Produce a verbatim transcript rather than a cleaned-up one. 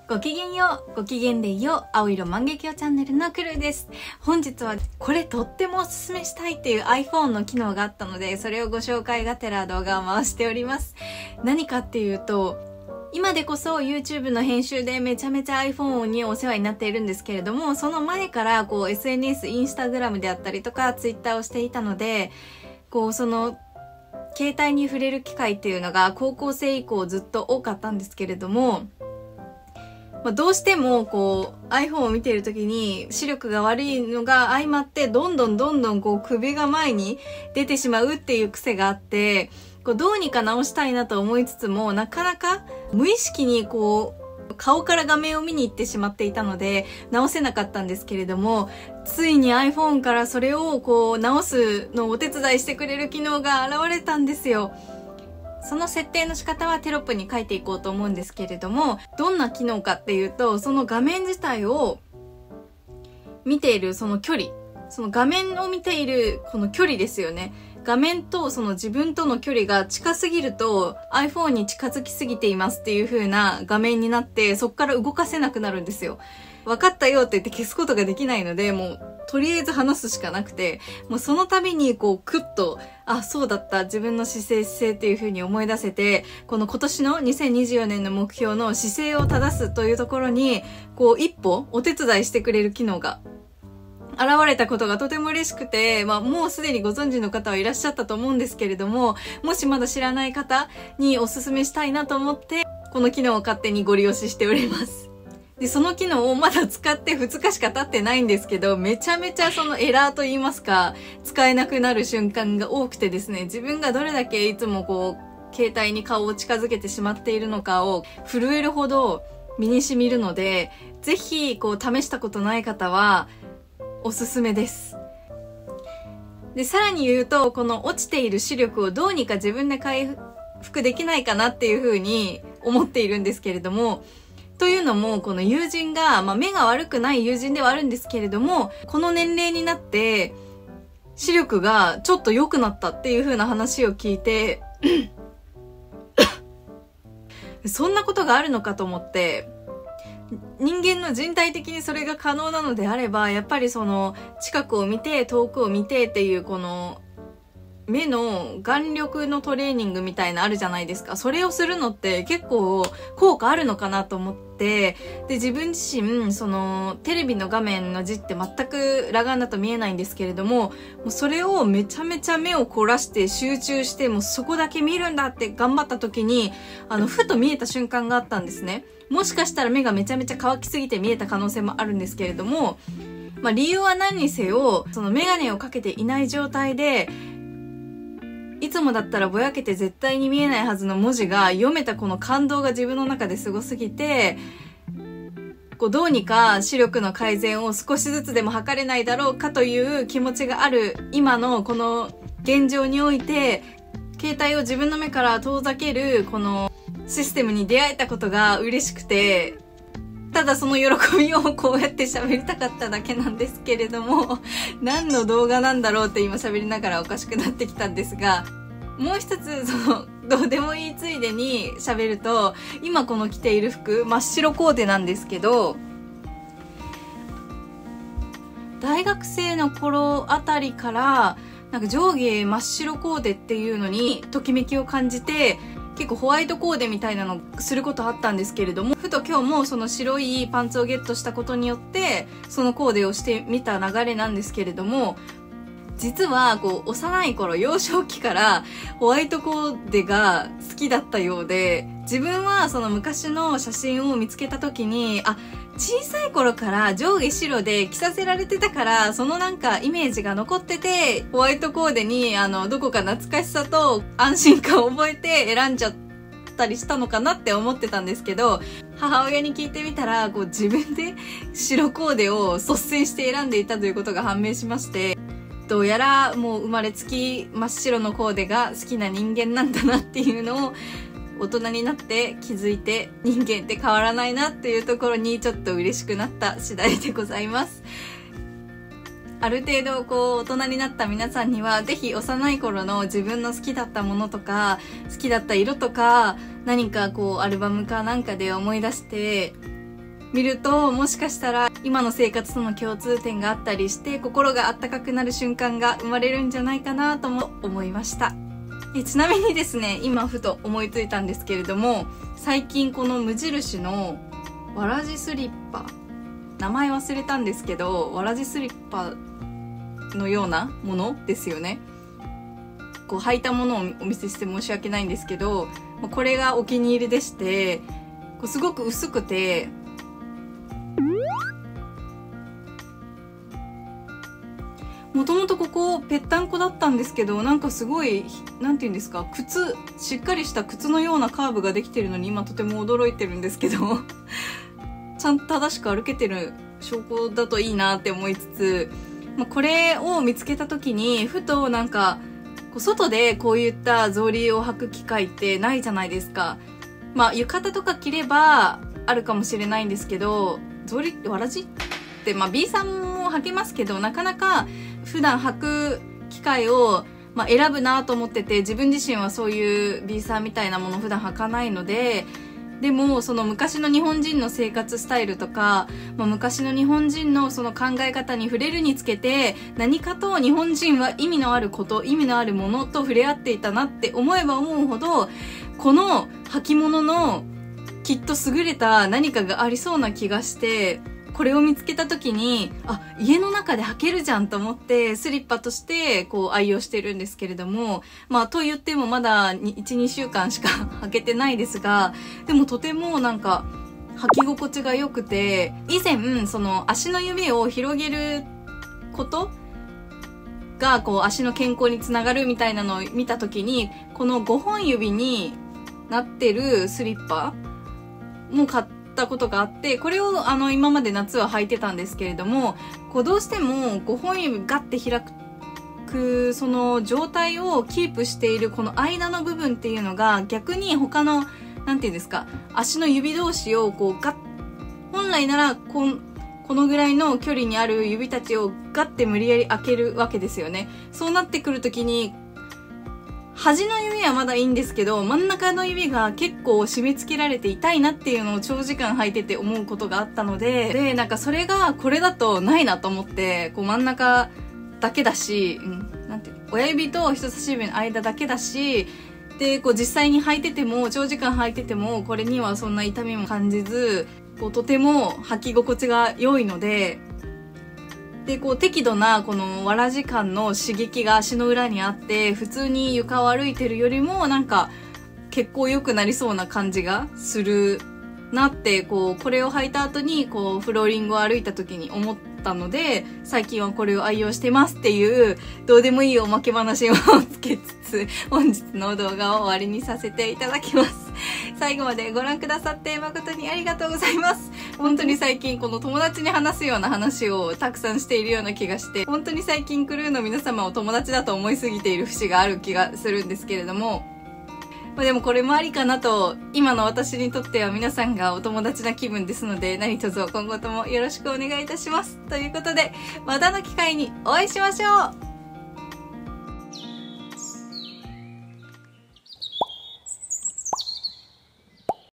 ごきげんよう、ごきげんでいよう、青色万華鏡チャンネルのクルーです。本日はこれとってもおすすめしたいっていう iPhone の機能があったので、それをご紹介がてら動画を回しております。何かっていうと、今でこそ YouTube の編集でめちゃめちゃ iPhone にお世話になっているんですけれども、その前からこう エスエヌエス、インスタグラムであったりとか Twitter をしていたので、こうその携帯に触れる機会っていうのが高校生以降ずっと多かったんですけれども、まあ、どうしてもこう iPhone を見ている時に視力が悪いのが相まってどんどんどんどんこう首が前に出てしまうっていう癖があって、こうどうにか直したいなと思いつつもなかなか無意識にこう顔から画面を見に行ってしまっていたので直せなかったんですけれども、ついに iPhone からそれをこう直すのをお手伝いしてくれる機能が現れたんですよ。その設定の仕方はテロップに書いていこうと思うんですけれども、どんな機能かっていうと、その画面自体を見ているその距離、その画面を見ているこの距離ですよね。画面とその自分との距離が近すぎると iPhone に近づきすぎていますっていう風な画面になって、そこから動かせなくなるんですよ。分かったよって言って消すことができないので、もうとりあえず話すしかなくて、もうその度にこうクッと、あ、そうだった、自分の姿勢姿勢っていう風に思い出せて、この今年のにせんにじゅうよねんの目標の姿勢を正すというところに、こう一歩お手伝いしてくれる機能が現れたことがとても嬉しくて、まあもうすでにご存知の方はいらっしゃったと思うんですけれども、もしまだ知らない方にお勧めしたいなと思って、この機能を勝手にご利用ししております。で、その機能をまだ使ってふつかしか経ってないんですけど、めちゃめちゃそのエラーと言いますか、使えなくなる瞬間が多くてですね、自分がどれだけいつもこう、携帯に顔を近づけてしまっているのかを震えるほど身に染みるので、ぜひこう試したことない方はおすすめです。で、さらに言うと、この落ちている視力をどうにか自分で回復できないかなっていうふうに思っているんですけれども、というのも、この友人が、まあ、目が悪くない友人ではあるんですけれども、この年齢になって、視力がちょっと良くなったっていう風な話を聞いて、そんなことがあるのかと思って、人間の人体的にそれが可能なのであれば、やっぱりその、近くを見て、遠くを見てっていう、この、目の眼力のトレーニングみたいなあるじゃないですか。それをするのって結構効果あるのかなと思って、で、自分自身、その、テレビの画面の字って全く裸眼だと見えないんですけれども、もうそれをめちゃめちゃ目を凝らして集中して、もうそこだけ見るんだって頑張った時に、あの、ふと見えた瞬間があったんですね。もしかしたら目がめちゃめちゃ乾きすぎて見えた可能性もあるんですけれども、まあ理由は何にせよ、そのメガネをかけていない状態で、いつもだったらぼやけて絶対に見えないはずの文字が読めたこの感動が自分の中ですごすぎて、こうどうにか視力の改善を少しずつでも図れないだろうかという気持ちがある今のこの現状において、携帯を自分の目から遠ざけるこのシステムに出会えたことが嬉しくて、ただその喜びをこうやって喋りたかっただけなんですけれども、何の動画なんだろうって今喋りながらおかしくなってきたんですが、もう一つそのどうでもいいついでに喋ると、今この着ている服真っ白コーデなんですけど、大学生の頃あたりからなんか上下真っ白コーデっていうのにときめきを感じて、結構ホワイトコーデみたいなのすることあったんですけれども、ふと今日もその白いパンツをゲットしたことによってそのコーデをしてみた流れなんですけれども、実はこう幼い頃、幼少期からホワイトコーデが好きだったようで、自分はその昔の写真を見つけた時に、あ、小さい頃から上下白で着させられてたから、そのなんかイメージが残ってて、ホワイトコーデにあのどこか懐かしさと安心感を覚えて選んじゃったりしたのかなって思ってたんですけど、母親に聞いてみたら、こう自分で白コーデを率先して選んでいたということが判明しまして、どうやらもう生まれつき真っ白のコーデが好きな人間なんだなっていうのを大人になって気づいて、人間って変わらないなっていうところにちょっと嬉しくなった次第でございます。ある程度こう大人になった皆さんには、ぜひ幼い頃の自分の好きだったものとか好きだった色とか、何かこうアルバムかなんかで思い出して見ると、もしかしたら今の生活との共通点があったりして、心があったかくなる瞬間が生まれるんじゃないかなとも思いました。えちなみにですね、今ふと思いついたんですけれども、最近この無印のわらじスリッパ、名前忘れたんですけど、わらじスリッパのようなものですよね。こう履いたものをお見せして申し訳ないんですけど、これがお気に入りでして、こうすごく薄くて、もともとここぺったんこだったんですけど、なんかすごい、なんて言うんですか、靴、しっかりした靴のようなカーブができてるのに今とても驚いてるんですけど、ちゃんと正しく歩けてる証拠だといいなって思いつつ、まあ、これを見つけた時に、ふとなんか、外でこういった草履を履く機会ってないじゃないですか。まあ、浴衣とか着ればあるかもしれないんですけど、草履ってわらじって、まあ B さんも履けますけど、なかなか普段履く機会を、まあ、選ぶなと思ってて、自分自身はそういう B さんみたいなものを普段履かないので、でもその昔の日本人の生活スタイルとか、まあ、昔の日本人のその考え方に触れるにつけて、何かと日本人は意味のあること、意味のあるものと触れ合っていたなって思えば思うほど、この履物のきっと優れた何かがありそうな気がして、これを見つけた時に、あ、家の中で履けるじゃんと思ってスリッパとしてこう愛用してるんですけれども、まあと言ってもまだいち、にしゅうかんしか履けてないですが、でもとてもなんか履き心地が良くて、以前その足の指を広げることがこう足の健康につながるみたいなのを見た時に、このごほん指になってるスリッパも買ったことがあって、これをあの今まで夏は履いてたんですけれども、こうどうしてもごほん指ガッて開くその状態をキープしているこの間の部分っていうのが、逆に他のなんていうんですか、足の指同士をこうガッ、本来ならこんこのぐらいの距離にある指たちをガッて無理やり開けるわけですよね。そうなってくるときに、端の指はまだいいんですけど、真ん中の指が結構締め付けられて痛いなっていうのを長時間履いてて思うことがあったので、で、なんかそれがこれだとないなと思って、こう真ん中だけだし、うん、なんていうの、親指と人差し指の間だけだし、で、こう実際に履いてても、長時間履いてても、これにはそんな痛みも感じず、こうとても履き心地が良いので、で、こう適度なこのわらじ感の刺激が足の裏にあって、普通に床を歩いてるよりもなんか結構良くなりそうな感じがするなって、こうこれを履いた後にこうフローリングを歩いた時に思ったので、最近はこれを愛用してますっていうどうでもいいおまけ話をつけつつ、本日の動画を終わりにさせていただきます。最後までご覧くださって誠にありがとうございます。本当に最近この友達に話すような話をたくさんしているような気がして、本当に最近クルーの皆様を友達だと思いすぎている節がある気がするんですけれども、まあ、でもこれもありかなと、今の私にとっては皆さんがお友達な気分ですので、何卒今後ともよろしくお願いいたします。ということで、またの機会にお会いしましょう。